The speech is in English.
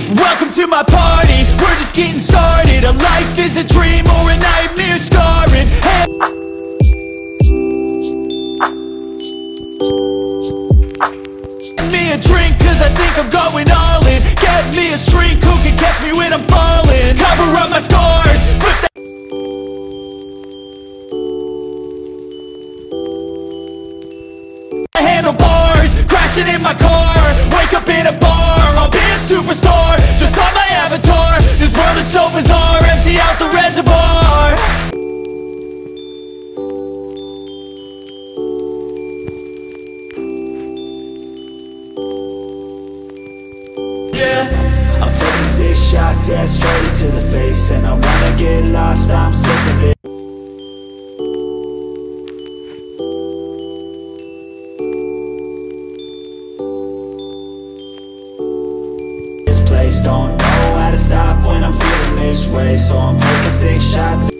Welcome to my party, we're just getting started. A life is a dream or a nightmare scarring. Hey. Get me a drink cause I think I'm going all in. Get me a shrink who can catch me when I'm falling. Cover up my scars, flip that handlebars, crashing in my car. Wake up in a bar, I'll be a superstar. Just on my avatar, this world is so bizarre. Empty out the reservoir. Yeah, I'm taking 6 shots, yeah, straight to the face. And I wanna get lost, I'm sick of it. Don't know how to stop when I'm feeling this way, so I'm taking 6 shots.